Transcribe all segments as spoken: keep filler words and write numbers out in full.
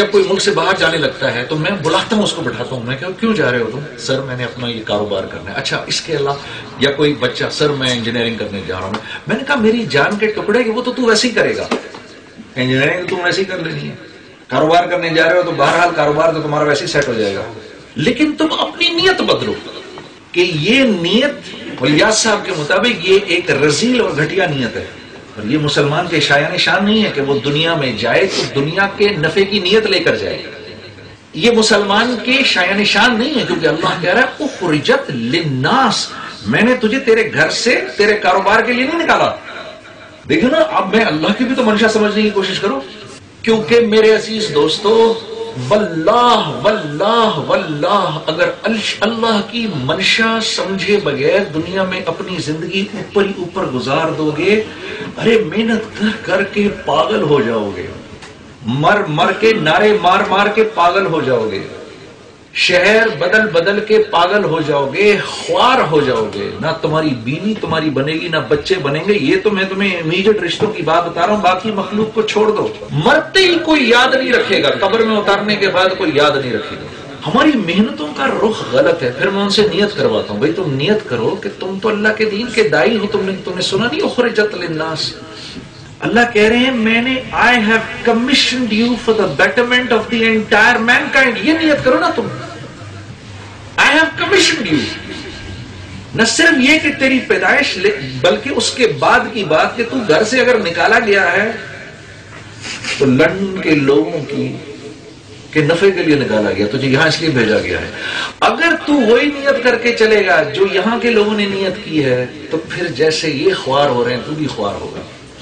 جب کوئی ملک سے باہر جانے لگتا ہے تو میں بلاتا ہوں اس کو، بٹھاتا ہوں، میں کہا کیوں جا رہے ہو تم؟ سر میں نے اپنا یہ کاروبار کرنا ہے۔ اچھا اس کے علاوہ، یا کوئی بچہ، سر میں انجینئرنگ کرنے جا رہا ہوں۔ میں نے کہا میری جان کے ٹکڑے کہ وہ تو تو ویسے ہی کرے گا، انجینئرنگ تم ویسے ہی کر لینی ہے، کاروبار کرنے جا رہے ہو تو بہرحال کاروبار تو تمہارا ویسے ہی سیٹ ہو جائے گا، لیکن تم اپنی نیت بدلو کہ یہ نیت ولیاض صاحب کے مطابق یہ ایک رذیل اور گھٹیا نیت ہے، اور یہ مسلمان کے شایان شان نہیں ہے کہ وہ دنیا میں جائے تو دنیا کے نفع کی نیت لے کر جائے، یہ مسلمان کے شایان شان نہیں ہے، کیونکہ اللہ کہہ رہا ہے اخرجت للناس، میں نے تجھے تیرے گھر سے تیرے کاروبار کے لیے نہیں نکالا۔ دیکھو نا، اب میں اللہ کی بھی تو منشا سمجھنے کی کوشش کروں، کیونکہ میرے عزیز دوستو، واللہ واللہ واللہ اگر اللہ کی منشا سمجھے بغیر دنیا میں اپنی زندگی اوپر ہی اوپر گزار دو گے، ارے محنت کر کر کے پاگل ہو جاؤ گے، مر مر کے نعرے مار مار کے پاگل ہو جاؤ گے، شہر بدل بدل کے پاگل ہو جاؤ گے، خوار ہو جاؤ گے، نہ تمہاری بیوی تمہاری بنے گی، نہ بچے بنیں گے۔ یہ تو میں تمہیں امیجیٹ رشتوں کی بات بتا رہا ہوں، باقی مخلوق کو چھوڑ دو، مرتے ہی کوئی یاد نہیں رکھے گا، قبر میں اتارنے کے بعد کوئی یاد نہیں رکھے گا۔ ہماری محنتوں کا رخ غلط ہے۔ پھر میں ان سے نیت کرواتا ہوں، بھائی تم نیت کرو کہ تم تو اللہ کے دین کے داعی ہو، تم نے تم نے سنا نہیں اخرجت للناس، اللہ کہہ رہے ہیں میں نے I have commissioned you for the betterment of the entire mankind، یہ نیت کرو نا تم، I have commissioned you، نہ صرف یہ کہ تیری پیدائش، بلکہ اس کے بعد کی بات کہ تو گھر سے اگر نکالا گیا ہے تو لندن کے لوگوں کی کہ نفع کے لیے نکالا گیا، تجھے یہاں اس لیے بھیجا گیا ہے۔ اگر تو وہی نیت کر کے چلے گا جو یہاں کے لوگوں نے نیت کی ہے، تو پھر جیسے یہ خوار ہو رہے ہیں تو بھی خوار ہوگا۔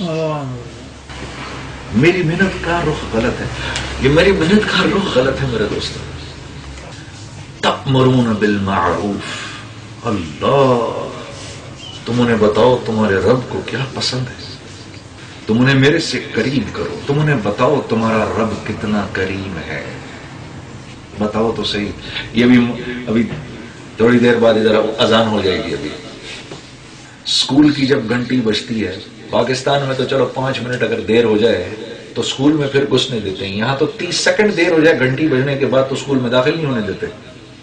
میری محنت کا رخ غلط ہے، یہ میری محنت کا رخ غلط ہے میرے دوستوں۔ تأمرون بالمعروف، اللہ تم انہیں بتاؤ تمہارے رب کو کیا پسند ہے، تم انہیں میرے سے قریب کرو، تم انہیں بتاؤ تمہارا رب کتنا کریم ہے، بتاؤ تو صحیح۔ یہ بھی ابھی تھوڑی دیر بعد ادھر اذان ہو جائے گی، ابھی اسکول کی جب گھنٹی بجتی ہے، پاکستان میں تو چلو پانچ منٹ اگر دیر ہو جائے تو اسکول میں پھر گھسنے دیتے ہیں، یہاں تو تیس سیکنڈ دیر ہو جائے گھنٹی بجنے کے بعد تو اسکول میں داخل نہیں ہونے دیتے،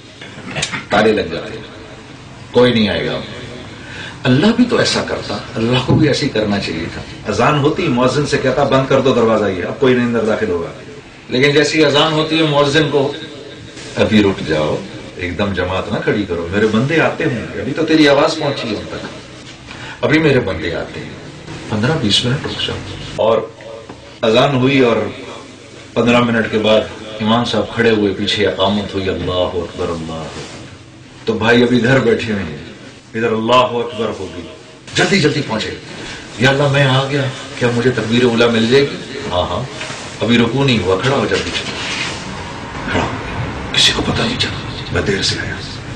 تالے لگ جاتے، کوئی نہیں آئے گا۔ اللہ بھی تو ایسا کرتا، اللہ کو بھی ایسے ہی کرنا چاہیے تھا۔ اذان ہوتی مؤذن سے کہتا بند کر دو دروازہ، یہ اب کوئی نہیں اندر داخل ہوگا، لیکن جیسی اذان ہوتی ہے مؤذن کو ابھی رک جاؤ، ایک دم جماعت نہ کھڑی کرو، میرے بندے آتے ہوں گے، ابھی تو تیری آواز پہنچی ہے ان تک، ابھی میرے بندے آتے ہیں، پندرہ بیس منٹ رک جاؤ۔ اور اذان ہوئی اور پندرہ منٹ کے بعد امام صاحب کھڑے ہوئے، پیچھے اقامت ہوئی، اللہ اکبر اللہ اکبر، تو بھائی ابھی ادھر بیٹھے ہوئے ہیں، ادھر اللہ اکبر ہوگی، جلدی جلدی پہنچے، یا اللہ میں آ گیا، کیا مجھے تکبیر اولیٰ مل جائے گی؟ ہاں ہاں، ابھی رکوع نہیں ہوا، کھڑا ہو جا پیچھے، کھڑا ہو، کسی کو پتہ نہیں چلا میں دیر سے آیا،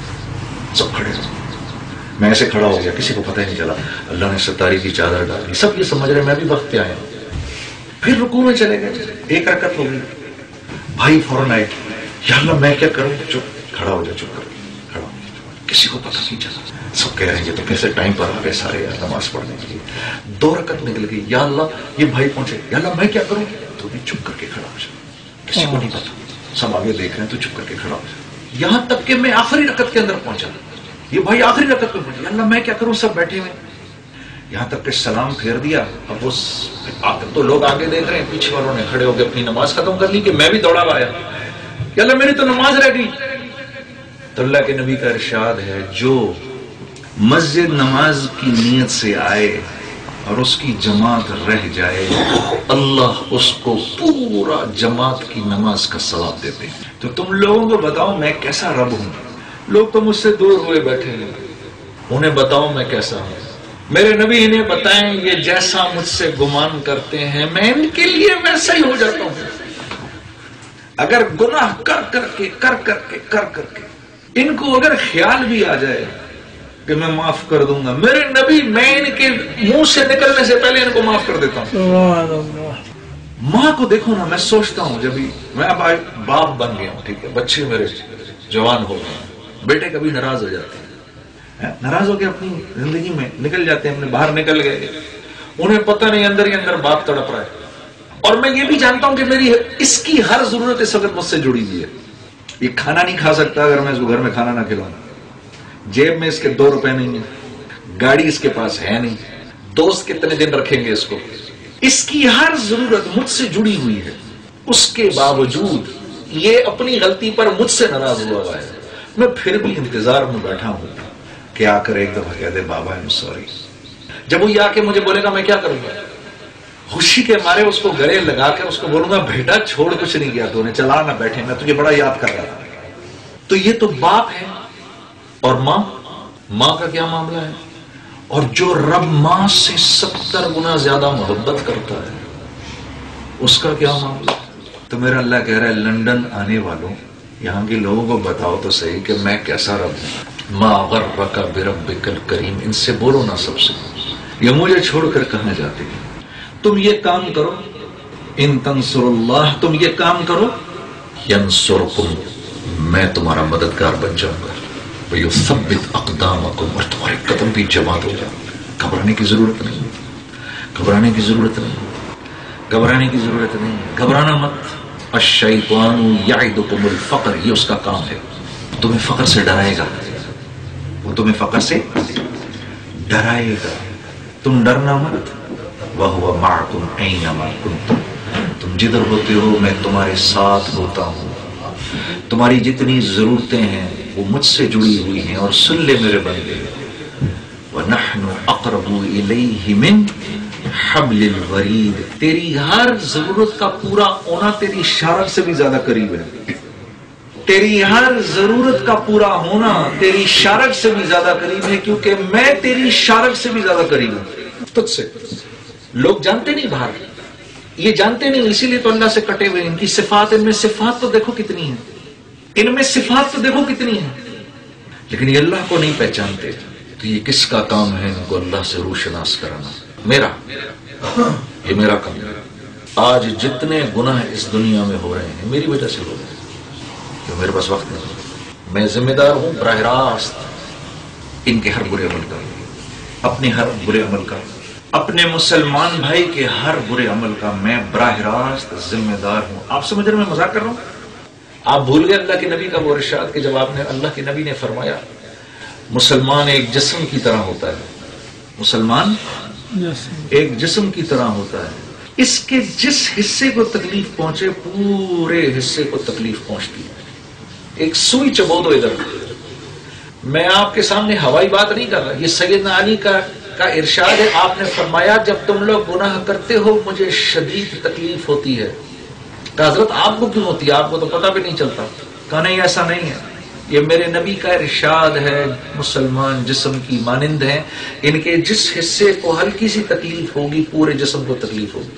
سب کھڑے ہو، میں ایسے کھڑا ہو گیا، کسی کو پتہ ہی نہیں چلا، اللہ نے ستاری کی چادر ڈالی، سب یہ سمجھ رہے میں بھی وقت پہ آیا ہوں۔ پھر رکوع میں چلے گئے، ایک رکعت ہو گئی، بھائی فوراً آئے، یا اللہ میں کیا کروں؟ چپ، کھڑا ہو جا، چپ کر کھڑا ہو جا، کسی کو پتہ نہیں چلا، سب کہہ رہے ہیں یہ تو کیسے ٹائم پر آ گئے سارے یار نماز پڑھنے کے لیے، دو رکعت نکل گئی، یا اللہ یہ بھائی پہنچے، یا اللہ میں کیا کروں؟ تو بھی چپ کر کے کھڑا ہو جا، کسی کو نہیں پتا، سب آگے دیکھ رہے ہیں تو چپ کر کے کھڑا ہو جا، یہاں تک کہ میں آخری رکعت کے اندر پہنچا، یہ بھائی آخری رکعت پہ پہنچا، اللہ میں کیا کروں؟ سب بیٹھے ہوئے، یہاں تک کہ سلام پھیر دیا، اب اس تو لوگ آگے دیکھ رہے ہیں، پیچھے والوں نے کھڑے ہو کے اپنی نماز ختم کر لی کہ میں بھی دوڑا آیا، کہ اللہ میری تو نماز رہ گئی۔ تو اللہ کے نبی کا ارشاد ہے، جو مسجد نماز کی نیت سے آئے اور اس کی جماعت رہ جائے، اللہ اس کو پورا جماعت کی نماز کا ثواب دیتے ہیں۔ تو تم لوگوں کو بتاؤ میں کیسا رب ہوں، لوگ تو مجھ سے دور ہوئے بیٹھے ہیں، انہیں بتاؤ میں کیسا ہوں، میرے نبی انہیں بتائیں یہ جیسا مجھ سے گمان کرتے ہیں میں ان کے لیے ویسا ہی ہو جاتا ہوں۔ اگر گناہ کر کر کے کر کر کے کر کر کے ان کو اگر خیال بھی آ جائے کہ میں معاف کر دوں گا، میرے نبی میں ان کے منہ سے نکلنے سے پہلے ان کو معاف کر دیتا ہوں۔ ماں کو دیکھو نا، میں سوچتا ہوں جب میں اب باپ بن گیا ہوں، ٹھیک ہے، بچے میرے جوان ہو گئے، بیٹے کبھی ناراض ہو جاتے ہیں، ناراض ہو کے اپنی زندگی میں نکل جاتے ہیں، اپنے باہر نکل گئے، انہیں پتہ نہیں اندر ہی اندر باپ تڑپ رہا ہے، اور میں یہ بھی جانتا ہوں کہ میری اس کی ہر ضرورت اس وقت مجھ سے جڑی ہوئی ہے. یہ کھانا نہیں کھا سکتا اگر میں اس کو گھر میں کھانا نہ کھلاؤں. جیب میں اس کے دو روپے نہیں ہیں, گاڑی اس کے پاس ہے نہیں, دوست کتنے دن رکھیں گے اس کو. اس کی ہر ضرورت مجھ سے جڑی ہوئی ہے. اس کے باوجود یہ اپنی غلطی پر مجھ سے ناراض ہوا ہوا ہے. میں پھر بھی انتظار میں بیٹھا ہوں کہ آ کر ایک دفعہ کہہ دے بابا ایم سوری. جب وہ یہ آ کے مجھے بولے گا میں کیا کروں گا؟ خوشی کے مارے اس کو گلے لگا کے اس کو بولوں گا بیٹا چھوڑ کچھ نہیں کیا تو نے, چلا نہ بیٹھے, میں تجھے بڑا یاد کر رہا تھا. تو یہ تو باپ ہے. اور ماں, ماں کا کیا معاملہ ہے؟ اور جو رب ماں سے ستر گنا زیادہ محبت کرتا ہے اس کا کیا معاملہ؟ تو میرا اللہ کہہ رہا ہے لندن آنے والوں, یہاں کے لوگوں کو بتاؤ تو صحیح کہ میں کیسا رب ہوں. ما غرک بربک الکریم, ان سے بولو نا سب سے, یہ مجھے چھوڑ کر کہاں جاتے ہیں. تم یہ کام کرو, ان تنصر اللہ, تم یہ کام کرو, ینصرکم, میں تمہارا مددگار بن جاؤں گا. وَيُثَبِّتْ أَقْدَامَكُمْ, اور تمہارے قدم بھی جماعت ہو جائیں. گھبرانے کی ضرورت نہیں, گھبرانے کی ضرورت نہیں, گھبرانے کی ضرورت نہیں, گھبرانا مت. الشیطان یعدکم الفقر, یہ اس کا کام ہے, تمہیں فقر سے ڈرائے گا. وہ تمہیں فقر سے ڈرائے گا, تم ڈرنا مت. وَهُوَ مَعَكُمْ أَيْنَمَا كُنْتُمْ, تم جدھر ہوتے ہو میں تمہارے ساتھ ہوتا ہوں. تمہاری جتنی ضرورتیں ہیں وہ مجھ سے جڑی ہوئی ہیں. اور سن لے میرے بندے, وَنَحْنُ أَقْرَبُ إِلَيْهِ مِنْ حَبْلِ الْوَرِيدِ, تیری ہر ضرورت کا پورا ہونا تیری شارک سے بھی زیادہ قریب ہے. تیری ہر ضرورت کا پورا ہونا تیری شارک سے بھی زیادہ قریب ہے, کیونکہ میں تیری شارک سے بھی زیادہ قریب ہوں تجھ سے. لوگ جانتے نہیں باہر, یہ جانتے نہیں, اسی لیے تو اللہ سے کٹے ہوئے. ان کی صفات, ان میں صفات تو دیکھو کتنی ہیں, ان میں صفات تو دیکھو کتنی ہیں, لیکن یہ اللہ کو نہیں پہچانتے. تو یہ کس کا کام ہے ان کو اللہ سے روشناس کرانا؟ میرا, یہ میرا کام ہے. آج جتنے گناہ اس دنیا میں ہو رہے ہیں میری وجہ سے ہو رہے ہیں, کہ میرے پاس وقت نہیں. میں ذمہ دار ہوں براہ راست ان کے ہر برے عمل کا, اپنے ہر برے عمل کا, اپنے مسلمان بھائی کے ہر برے عمل کا میں براہ راست ذمہ دار ہوں. آپ سمجھ رہے میں مذاق کر رہا ہوں؟ آپ بھول گئے اللہ کے نبی کا وہ ارشاد کہ جب آپ نے, اللہ کے نبی نے فرمایا مسلمان ایک جسم کی طرح ہوتا ہے, مسلمان ایک جسم کی طرح ہوتا ہے, اس کے جس حصے کو تکلیف پہنچے پورے حصے کو تکلیف پہنچتی ہے. ایک سوئی چبو دو ادھر. میں آپ کے سامنے ہوائی بات نہیں کر رہا, یہ سیدنا علی کا کا ارشاد ہے. آپ نے فرمایا جب تم لوگ گناہ کرتے ہو مجھے شدید تکلیف ہوتی ہے. کہ حضرت آپ کو کیوں ہوتی ہے؟ آپ کو تو پتہ بھی نہیں چلتا. کہا نہیں ایسا نہیں ہے, یہ میرے نبی کا ارشاد ہے. مسلمان جسم کی مانند ہیں, ان کے جس حصے کو ہلکی سی تکلیف ہوگی پورے جسم کو تکلیف ہوگی.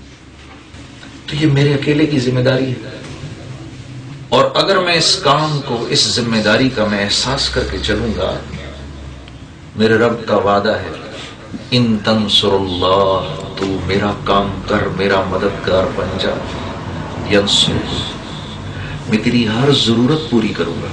تو یہ میرے اکیلے کی ذمہ داری ہے. اور اگر میں اس کام کو, اس ذمہ داری کا میں احساس کر کے چلوں گا, میرے رب کا وعدہ ہے ان تنصر اللہ, تو میرا کام کر, میرا مددگار بن جا, ینصر, میں تیری ہر ضرورت پوری کروں گا,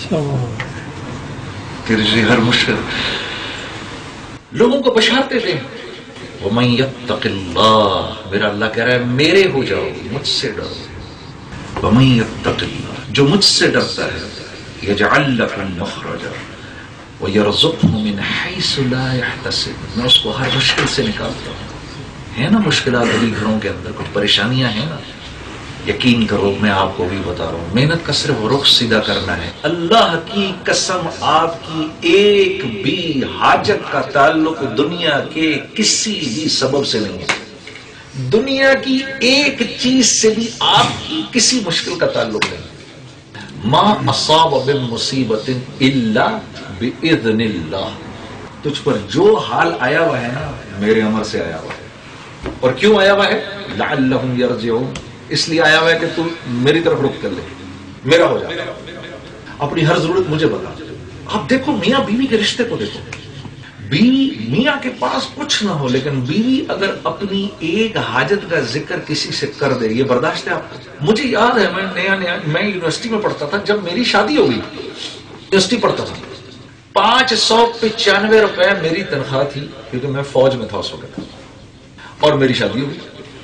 تیری ہر مشکل. لوگوں کو بشارتے دیں, وَمَن يَتَّقِ اللَّهَ, میرا اللہ کہہ رہا ہے میرے ہو جاؤ, مجھ سے ڈرو. وَمَن يَتَّقِ اللَّهَ, جو مجھ سے ڈرتا ہے, يَجْعَلْ لَكَ مَخْرَجًا وَيَرْزُقْهُ مِنْ حَيْثُ لَا يَحْتَسِبُ, میں اس کو ہر مشکل سے نکالتا ہوں. ہے نا مشکلات ابھی گھروں کے اندر, کچھ پریشانیاں ہیں نا, یقین کرو میں آپ کو بھی بتا رہا ہوں, محنت کا صرف رخ سیدھا کرنا ہے. اللہ کی قسم آپ کی ایک بھی حاجت کا تعلق دنیا کے کسی بھی سبب سے نہیں ہے. دنیا کی ایک چیز سے بھی آپ کی کسی مشکل کا تعلق نہیں. ما اصاب من مصیبت الا باذن اللہ, تجھ پر جو حال آیا ہوا ہے نا میرے امر سے آیا ہوا ہے. اور کیوں آیا ہوا ہے؟ لعلہم یرجعون, اس لیے آیا ہوا ہے کہ تم میری طرف رخ کر لے, میرا ہو جائے, اپنی ہر ضرورت مجھے بتا. آپ دیکھو میاں بیوی کے رشتے کو دیکھو, بیوی میاں کے پاس کچھ نہ ہو لیکن بیوی اگر اپنی ایک حاجت کا ذکر کسی سے کر دے, یہ برداشت ہے آپ کو؟ مجھے یاد ہے میں نیا نیا میں یونیورسٹی میں پڑھتا تھا, جب میری شادی ہو گئی, یونیورسٹی پڑھتا تھا, پانچ سو پچانوے روپے میری تنخواہ تھی کیونکہ میں فوج میں تھا اس وقت, اور میری شادی ہو گئی.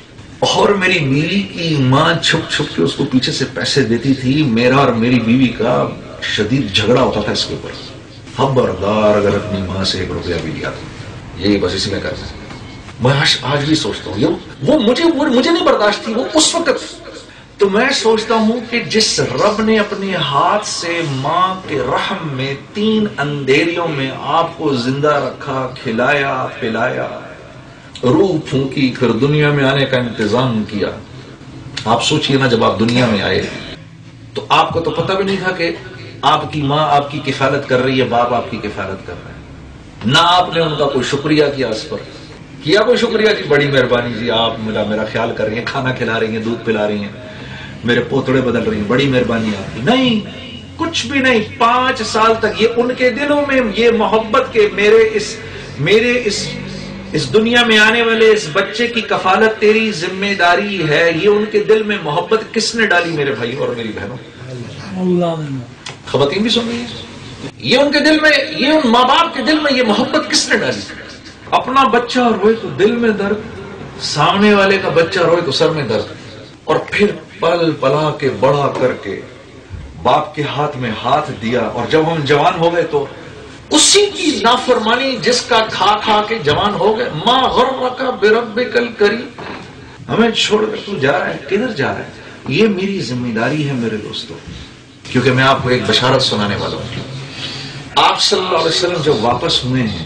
اور میری بیوی کی ماں چھپ چھپ کے اس کو پیچھے سے پیسے دیتی تھی. میرا اور میری بیوی کا شدید جھگڑا ہوتا تھا اس کے اوپر. خبردار اگر اپنی ماں سے ایک روپیہ بھی لیا تو یہی بس اسی میں کرتا. میں آج بھی سوچتا ہوں وہ مجھے وہ مجھے نہیں برداشت تھی وہ اس وقت. تو میں سوچتا ہوں کہ جس رب نے اپنے ہاتھ سے ماں کے رحم میں تین اندھیریوں میں آپ کو زندہ رکھا, کھلایا پلایا, روح پھونکی, پھر دنیا میں آنے کا انتظام کیا. آپ سوچئے نا جب آپ دنیا میں آئے تو آپ کو تو پتہ بھی نہیں تھا کہ آپ کی ماں آپ کی کفالت کر رہی ہے, باپ آپ کی کفالت کر رہا ہے. نہ آپ نے ان کا کوئی شکریہ کیا, اس پر کیا کوئی شکریہ جی بڑی مہربانی جی آپ میرا میرا خیال کر رہی ہیں, کھانا کھلا رہی ہیں, دودھ پلا رہی ہیں, میرے پوتڑے بدل رہی ہیں, بڑی مہربانی آپ کی. نہیں, کچھ بھی نہیں. پانچ سال تک یہ ان کے دلوں میں یہ محبت کے میرے اس میرے اس اس دنیا میں آنے والے اس بچے کی کفالت تیری ذمہ داری ہے, یہ ان کے دل میں محبت کس نے ڈالی میرے بھائی اور میری بہنوں؟ خواتین بھی سن رہی ہیں, یہ ان کے دل میں, یہ ان ماں باپ کے دل میں یہ محبت کس نے ڈالی؟ اپنا بچہ روئے تو دل میں درد, سامنے والے کا بچہ روئے تو سر میں درد. اور پھر پل پلا کے بڑا کر کے باپ کے ہاتھ میں ہاتھ دیا, اور جب ہم جوان ہو گئے تو اسی کی نافرمانی جس کا کھا کھا کے جوان ہو گئے. ما غرک بربک الکریم, ہمیں چھوڑ کر تو جا رہا ہے, کدھر جا رہا ہے؟ یہ میری ذمہ داری ہے میرے دوستوں, کیونکہ میں آپ کو ایک بشارت سنانے والا ہوں. آپ صلی اللہ علیہ وسلم جب واپس ہوئے ہیں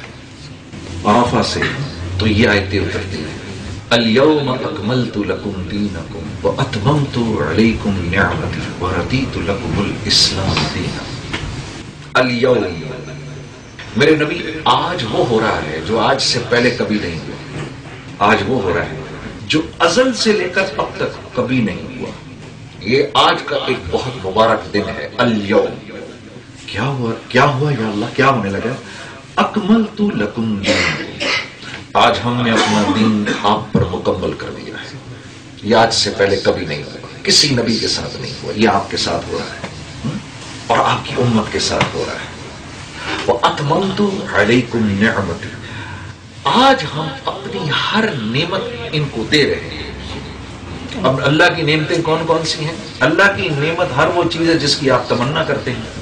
عرفہ سے تو یہ آیتیں اترتی ہیں, اليوم اکملت لکم دینکم واتممت علیکم نعمتی ورضیت لکم الاسلام دینا. اليوم, میرے نبی, آج وہ ہو رہا ہے جو آج سے پہلے کبھی نہیں ہوا. آج وہ ہو رہا ہے جو ازل سے لے کر اب تک کبھی نہیں ہوا. یہ آج کا ایک بہت مبارک دن ہے. اليوم کیا ہوا, کیا ہوا یا اللہ, کیا ہونے لگا؟ اکملت لکم دینکم, آج ہم نے اپنا دین آپ پر مکمل کر دیا ہے. یہ آج سے پہلے کبھی نہیں ہوا, کسی نبی کے ساتھ نہیں ہوا, یہ آپ کے ساتھ ہو رہا ہے اور آپ کی امت کے ساتھ ہو رہا ہے. وَأَتْمَمْتُ عَلَيْكُمْ نِعْمَتِي, آج ہم اپنی ہر نعمت ان کو دے رہے ہیں. اب اللہ کی نعمتیں کون کون سی ہیں؟ اللہ کی نعمت ہر وہ چیز ہے جس کی آپ تمنا کرتے ہیں.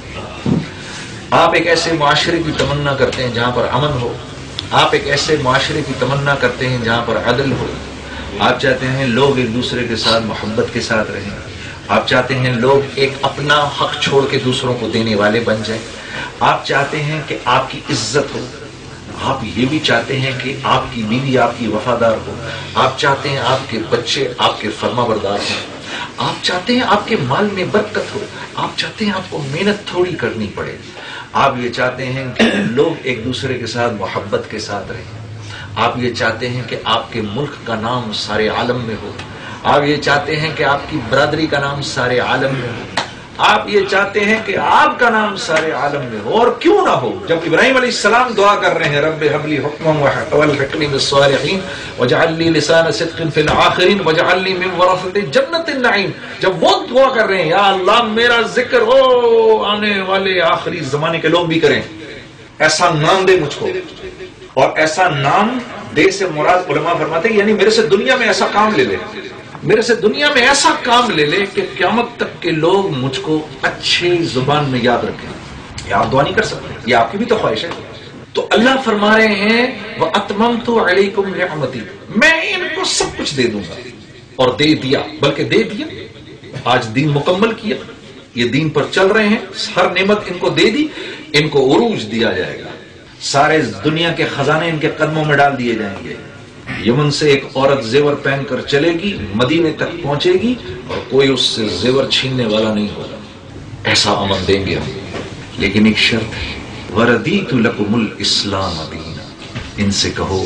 آپ ایک ایسے معاشرے کی تمنا کرتے ہیں جہاں پر امن ہو, آپ ایک ایسے معاشرے کی تمنا کرتے ہیں جہاں پر عدل ہو, آپ چاہتے ہیں لوگ ایک دوسرے کے ساتھ محبت کے ساتھ رہیں, آپ چاہتے ہیں لوگ ایک اپنا حق چھوڑ کے دوسروں کو دینے والے بن جائیں, آپ چاہتے ہیں کہ آپ کی عزت ہو, آپ یہ بھی چاہتے ہیں کہ آپ کی بیوی آپ کی وفادار ہو, آپ چاہتے ہیں آپ کے بچے آپ کے فرما بردار ہوں, آپ چاہتے ہیں آپ کے مال میں برکت ہو, آپ چاہتے ہیں آپ کو محنت تھوڑی کرنی پڑے, آپ یہ چاہتے ہیں کہ لوگ ایک دوسرے کے ساتھ محبت کے ساتھ رہیں, آپ یہ چاہتے ہیں کہ آپ کے ملک کا نام سارے عالم میں ہو, آپ یہ چاہتے ہیں کہ آپ کی برادری کا نام سارے عالم میں ہو, آپ یہ چاہتے ہیں کہ آپ کا نام سارے عالم میں ہو. اور کیوں نہ ہو؟ جب ابراہیم علیہ السلام دعا کر رہے ہیں رب هب لي حکما والحقني بالصالحین واجعل لي لسان صدق في الآخرین واجعل لي من ورثة جنت النعیم, جب وہ دعا کر رہے ہیں یا اللہ میرا ذکر ہو آنے والے آخری زمانے کے لوگ بھی کریں, ایسا نام دے مجھ کو. اور ایسا نام دے سے مراد علماء فرماتے ہیں یعنی میرے سے دنیا میں ایسا کام لے لے, میرے سے دنیا میں ایسا کام لے لے کہ قیامت تک کے لوگ مجھ کو اچھی زبان میں یاد رکھیں. یہ آپ دعا نہیں کر سکتے, یہ آپ کی بھی تو خواہش ہے. تو اللہ فرما رہے ہیں وَأَتْمَمْتُ عَلَيْكُمْ نِعْمَتِي, میں ان کو سب کچھ دے دوں گا, اور دے دیا, بلکہ دے دیا. آج دین مکمل کیا, یہ دین پر چل رہے ہیں, ہر نعمت ان کو دے دی, ان کو عروج دیا جائے گا, سارے دنیا کے خزانے ان کے قدموں میں ڈال دیے جائیں گے. یمن سے ایک عورت زیور پہن کر چلے گی, مدینے تک پہنچے گی, اور کوئی اس سے زیور چھیننے والا نہیں ہوگا. ایسا امن دیں گے ہم, لیکن ایک شرط ہے, وَرَضِيتُ لَكُمُ الْإِسْلَامَ دِينًا, ان سے کہو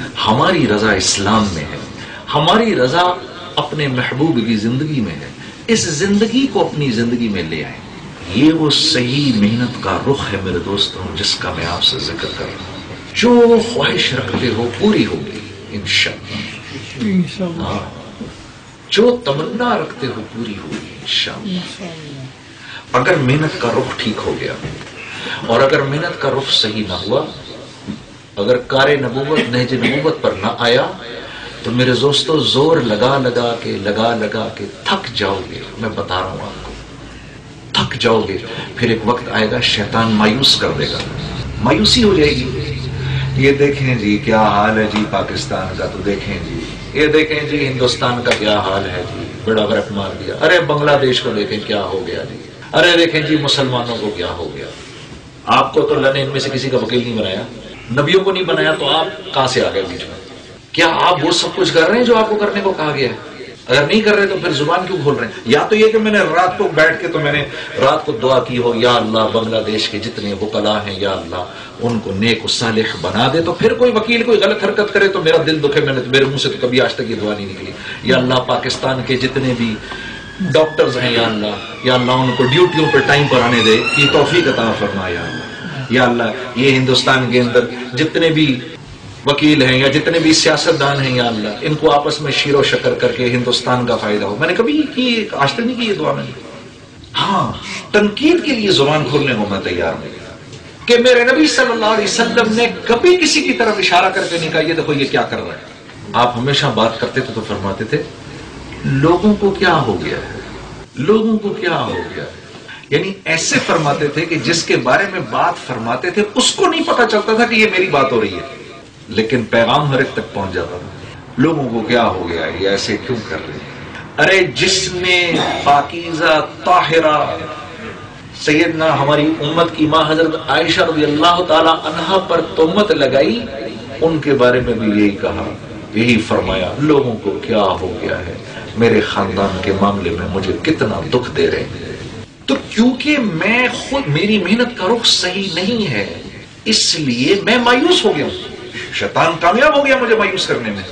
ہماری رضا اسلام میں ہے, ہماری رضا اپنے محبوب کی زندگی میں ہے, اس زندگی کو اپنی زندگی میں لے آئیں. یہ وہ صحیح محنت کا رخ ہے میرے دوستوں جس کا میں آپ سے ذکر کر رہا ہوں. جو خواہش رکھتے ہو پوری ہوگی انشاءاللہ, جو تمنا رکھتے ہو پوری ہوگی انشاءاللہ. اگر محنت کا رخ ٹھیک ہو گیا, اور اگر محنت کا رخ صحیح نہ ہوا, اگر کار نبوت نہج نبوت پر نہ آیا, تو میرے دوستو زور لگا لگا کے لگا لگا کے تھک جاؤ گے، میں بتا رہا ہوں آپ کو، تھک جاؤ گے. پھر ایک وقت آئے گا شیطان مایوس کر دے گا، مایوسی ہو جائے گی. یہ دیکھیں جی کیا حال ہے جی پاکستان کا، تو دیکھیں جی یہ دیکھیں جی ہندوستان کا کیا حال ہے جی، بڑا برف مار دیا. ارے بنگلہ دیش کو دیکھیں کیا ہو گیا جی، ارے دیکھیں جی مسلمانوں کو کیا ہو گیا. آپ کو تو اللہ نے ان میں سے کسی کا وکیل نہیں بنایا، نبیوں کو نہیں بنایا، تو آپ کہاں سے آ گئے بیچ میں؟ کیا آپ وہ سب کچھ کر رہے ہیں جو آپ کو کرنے کو کہا گیا ہے؟ اگر نہیں کر رہے تو پھر زبان کیوں کھول رہے ہیں؟ یا تو یہ کہ میں نے رات کو بیٹھ کے تو میں نے رات کو دعا کی ہو، یا اللہ بنگلہ دیش کے جتنے وکلاء ہیں یا اللہ ان کو نیک و صالح بنا دے. تو پھر کوئی وکیل کوئی غلط حرکت کرے تو میرا دل دکھے، میں نے میرے منہ سے تو کبھی آج تک یہ دعا نہیں نکلی. یا اللہ پاکستان کے جتنے بھی ڈاکٹرز ہیں یا اللہ یا اللہ ان کو ڈیوٹیوں پہ ٹائم پر آنے دے کی توفیق عطا فرما یا اللہ. یا اللہ یہ ہندوستان کے اندر جتنے بھی وکیل ہیں یا جتنے بھی سیاستدان ہیں یا اللہ ان کو آپس میں شیر و شکر کر کے ہندوستان کا فائدہ ہو. میں نے کبھی کی آج تک نہیں کی یہ دعا میں نے. ہاں تنقید کے لیے زبان کھولنے کو میں تیار ہوں کہ میرے نبی صلی اللہ علیہ وسلم نے کبھی کسی کی طرف اشارہ کر کے نہیں کہا یہ دیکھو یہ کیا کر رہا ہے. آپ ہمیشہ بات کرتے تھے تو فرماتے تھے لوگوں کو کیا ہو گیا ہے، لوگوں کو کیا ہو گیا ہے. یعنی ایسے فرماتے تھے کہ جس کے بارے میں بات فرماتے تھے اس کو نہیں پتا چلتا تھا کہ یہ میری بات ہو رہی ہے، لیکن پیغام ہر ایک تک پہنچ جاتا تھا. لوگوں کو کیا ہو گیا ہے، یہ ایسے کیوں کر رہے ہیں؟ ارے جس نے پاکیزہ طاہرہ سیدنا ہماری امت کی ماں حضرت عائشہ رضی اللہ تعالی عنہا پر تہمت لگائی، ان کے بارے میں بھی یہی کہا، یہی فرمایا لوگوں کو کیا ہو گیا ہے، میرے خاندان کے معاملے میں مجھے کتنا دکھ دے رہے ہیں. تو کیونکہ میں خود میری محنت کا رخ صحیح نہیں ہے اس لیے میں مایوس ہو گیا ہوں. شیطان کامیاب ہو گیا مجھے مایوس کرنے میں.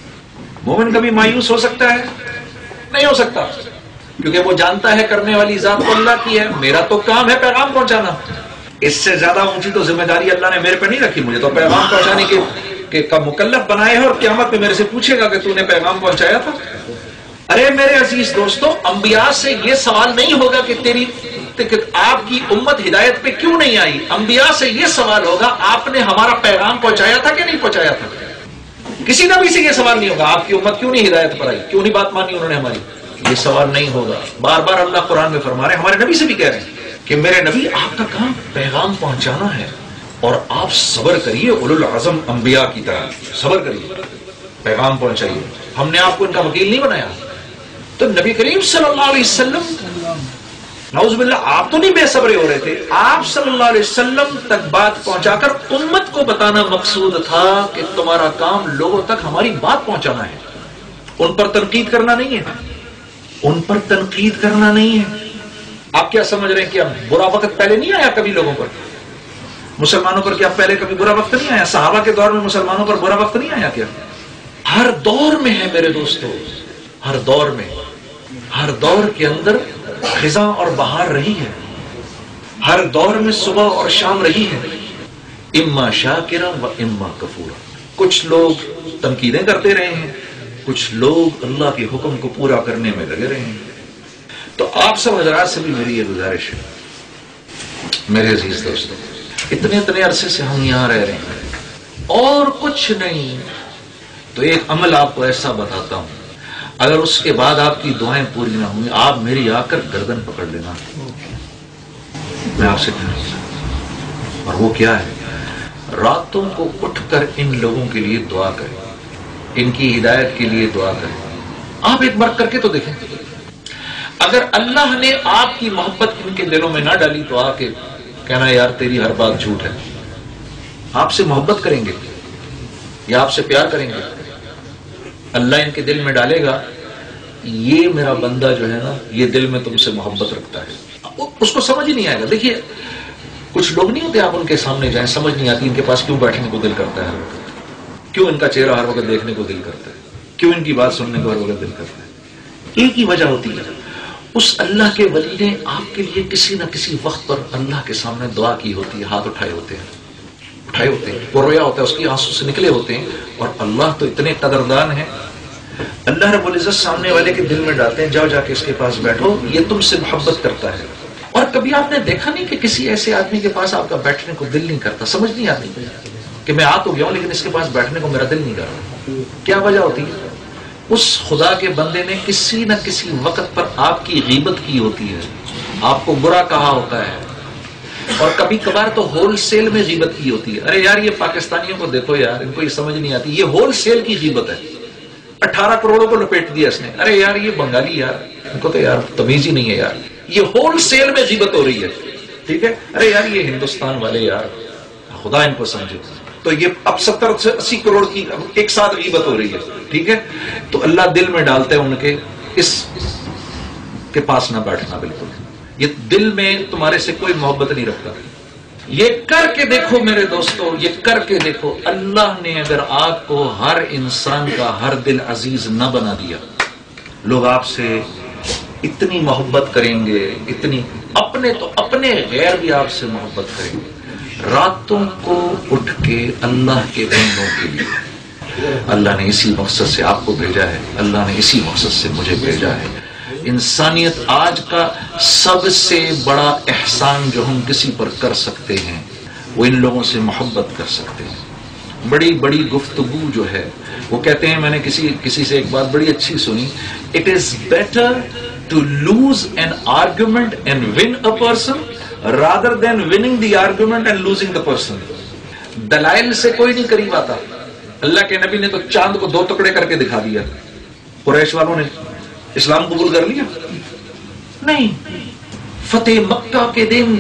مومن کبھی مایوس ہو سکتا ہے؟ نہیں ہو سکتا، کیونکہ وہ جانتا ہے کرنے والی ذات تو اللہ کی ہے، میرا تو کام ہے پیغام پہنچانا. اس سے زیادہ اونچی تو ذمہ داری اللہ نے میرے پہ نہیں رکھی، مجھے تو پیغام پہنچانے کے کہ کا مکلف بنائے ہے، اور قیامت میں میرے سے پوچھے گا کہ تو نے پیغام پہنچایا تھا. ارے میرے عزیز دوستو، انبیاء سے یہ سوال نہیں ہوگا کہ تیری آپ کی امت ہدایت پہ کیوں نہیں آئی، انبیاء سے یہ سوال ہوگا آپ نے ہمارا پیغام پہنچایا تھا کہ نہیں پہنچایا تھا. کسی نبی سے یہ سوال نہیں ہوگا آپ کی امت کیوں نہیں ہدایت پر آئی، کیوں نہیں بات مانی انہوں نے ہماری. یہ سوال نہیں ہوگا. بار بار اللہ قرآن میں فرما رہے ہیں، ہمارے نبی سے بھی کہہ رہے ہیں کہ میرے نبی آپ کا کام پیغام پہنچانا ہے اور آپ صبر کریے، اولو العزم انبیاء کی طرح صبر کریے، پیغام پہنچائیے. ہم نے آپ کو ان کا وکیل نہیں بنایا. تو نبی کریم صلی اللہ علیہ وسلم نعوذ باللہ آپ تو نہیں بے صبرے ہو رہے تھے، آپ صلی اللہ علیہ وسلم تک بات پہنچا کر امت کو بتانا مقصود تھا کہ تمہارا کام لوگوں تک ہماری بات پہنچانا ہے، ان پر تنقید کرنا نہیں ہے، ان پر تنقید کرنا نہیں ہے. آپ کیا سمجھ رہے ہیں کہ اب برا وقت پہلے نہیں آیا کبھی لوگوں پر، مسلمانوں پر؟ کیا پہلے کبھی برا وقت نہیں آیا؟ صحابہ کے دور میں مسلمانوں پر برا وقت نہیں آیا کیا؟ ہر دور میں ہے میرے دوستو، ہر دور میں، ہر دور کے اندر خزاں اور بہار رہی ہے، ہر دور میں صبح اور شام رہی ہے. اما شاکرا و اما کفورا. کچھ لوگ تنقیدیں کرتے رہے ہیں، کچھ لوگ اللہ کے حکم کو پورا کرنے میں لگے رہے ہیں. تو آپ سب حضرات سے بھی میری یہ گزارش ہے میرے عزیز دوستو، اتنے اتنے عرصے سے ہم یہاں رہ رہے ہیں اور کچھ نہیں. تو ایک عمل آپ کو ایسا بتاتا ہوں، اگر اس کے بعد آپ کی دعائیں پوری نہ ہوں، آپ میری آ کر گردن پکڑ لینا. میں آپ سے کہنا چاہتا ہوں، اور وہ کیا ہے، راتوں کو اٹھ کر ان لوگوں کے لیے دعا کریں، ان کی ہدایت کے لیے دعا کریں. آپ ایک بار کر کے تو دیکھیں، اگر اللہ نے آپ کی محبت ان کے دلوں میں نہ ڈالی تو آ کے کہنا یار تیری ہر بات جھوٹ ہے. آپ سے محبت کریں گے یا آپ سے پیار کریں گے؟ اللہ ان کے دل میں ڈالے گا یہ میرا بندہ جو ہے نا یہ دل میں تم سے محبت رکھتا ہے، اس کو سمجھ ہی نہیں آئے گا. دیکھیے کچھ لوگ نہیں ہوتے، آپ ان کے سامنے جائیں سمجھ نہیں آتی ان کے پاس کیوں بیٹھنے کو دل کرتا ہے ہر وقت، کیوں ان کا چہرہ ہر وقت دیکھنے کو دل کرتا ہے، کیوں ان کی بات سننے کو ہر وقت دل کرتا ہے. ایک ہی وجہ ہوتی ہے، اس اللہ کے ولی نے آپ کے لیے کسی نہ کسی وقت پر اللہ کے سامنے دعا کی ہوتی ہے، ہاتھ اٹھائے ہوتے ہیں اٹھائے ہوتے ہیں وہ رویا ہوتا ہے، اس کی آنسو سے نکلے ہوتے ہیں. اور اللہ تو اتنے قدردان ہیں، اللہ رب العزت سامنے والے کے دل میں ڈالتے ہیں جاؤ جا کے اس کے پاس بیٹھو، یہ تم سے محبت کرتا ہے. اور کبھی آپ نے دیکھا نہیں کہ کسی ایسے آدمی کے پاس آپ کا بیٹھنے کو دل نہیں کرتا، سمجھ نہیں آتی کہ میں آ تو گیا ہوں لیکن اس کے پاس بیٹھنے کو میرا دل نہیں کر رہا. کیا وجہ ہوتی ہے؟ اس خدا کے بندے نے کسی نہ کسی وقت پر آپ کی غیبت کی ہوتی ہے، آپ کو برا کہا ہوتا ہے، اور کبھی کبھار تو ہول سیل میں غیبت کی ہوتی ہے. ارے یار یہ پاکستانیوں کو دیکھو یار، ان کو یہ سمجھ نہیں آتی، یہ ہول سیل کی غیبت ہے. اٹھارہ کروڑوں کو لپیٹ دیا اس نے. ارے یار یہ بنگالی یار، ان کو تو یار تمیز ہی نہیں ہے یار، یہ ہول سیل میں غیبت ہو رہی ہے. ٹھیک ہے، ارے یار یہ ہندوستان والے یار، خدا ان کو سمجھے. تو یہ اب ستر سے اسی کروڑ کی ایک ساتھ غیبت ہو رہی ہے. ٹھیک ہے، تو اللہ دل میں ڈالتے ہیں ان کے، اس کے پاس نہ بیٹھنا بالکل. یہ دل میں تمہارے سے کوئی محبت نہیں رکھتا. یہ کر کے دیکھو میرے دوستو، یہ کر کے دیکھو. اللہ نے اگر آپ کو ہر انسان کا ہر دل عزیز نہ بنا دیا، لوگ آپ سے اتنی محبت کریں گے، اتنی اپنے تو اپنے غیر بھی آپ سے محبت کریں گے. راتوں کو اٹھ کے اللہ کے بندوں کے لیے اللہ نے اسی مقصد سے آپ کو بھیجا ہے، اللہ نے اسی مقصد سے مجھے بھیجا ہے. انسانیت آج کا سب سے بڑا احسان جو ہم کسی پر کر سکتے ہیں وہ ان لوگوں سے محبت کر سکتے ہیں. بڑی بڑی گفتگو جو ہے وہ کہتے ہیں، میں نے کسی کسی سے ایک بات بڑی اچھی سنی، it is better to lose an argument and win a person rather than winning the argument and losing the person. دلائل سے کوئی نہیں قریب آتا. اللہ کے نبی نے تو چاند کو دو ٹکڑے کر کے دکھا دیا. قریش والوں نے اسلام قبول کر لیا نہیں. فتح مکہ کے دن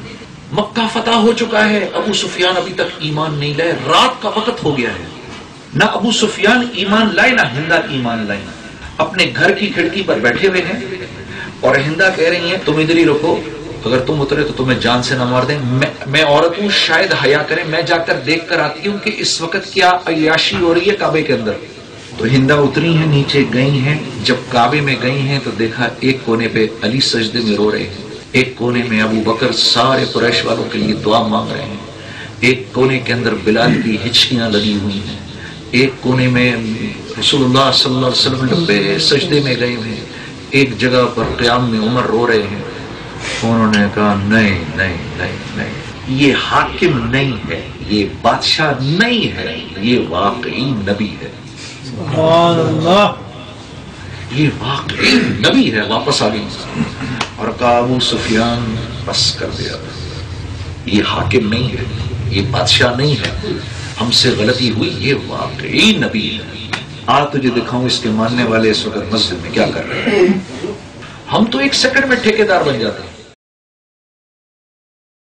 مکہ فتح ہو چکا ہے، ابو سفیان ابھی تک ایمان نہیں لائے. رات کا وقت ہو گیا ہے، نہ ابو سفیان ایمان لائے نہ ہندا ایمان لائے. اپنے گھر کی کھڑکی پر بیٹھے ہوئے ہیں اور ہندا کہہ رہی ہیں تم ادھر ہی رکو، اگر تم اترے تو تمہیں جان سے نہ مار دیں. میں, میں عورت ہوں، شاید حیا کریں، میں جا کر دیکھ کر آتی ہوں کہ اس وقت کیا عیاشی ہو رہی ہے کعبے کے اندر. تو ہندا اتری ہیں، نیچے گئی ہیں. جب کعبے میں گئی ہیں تو دیکھا ایک کونے پہ علی سجدے میں رو رہے ہیں، ایک کونے میں ابو بکر سارے قریش والوں کے لیے دعا مانگ رہے ہیں، ایک کونے کے اندر بلال کی ہچکیاں لگی ہوئی ہیں، ایک کونے میں رسول اللہ صلی اللہ علیہ وسلم لبے سجدے میں گئے ہوئے ہیں، ایک جگہ پر قیام میں عمر رو رہے ہیں. انہوں نے کہا نہیں نہیں نہیں نہیں، یہ حاکم نہیں ہے، یہ بادشاہ نہیں ہے، یہ واقعی نبی ہے. سبحان اللہ، یہ واقعی نبی ہے. واپس آ گئی اور کہا ابو سفیان بس کر دیا، یہ حاکم نہیں ہے، یہ بادشاہ نہیں ہے، ہم سے غلطی ہوئی، یہ واقعی نبی ہے. آ تجھے دکھاؤں اس کے ماننے والے اس وقت مسجد میں کیا کر رہے ہیں. ہم تو ایک سیکنڈ میں ٹھیکیدار بن جاتے ہیں.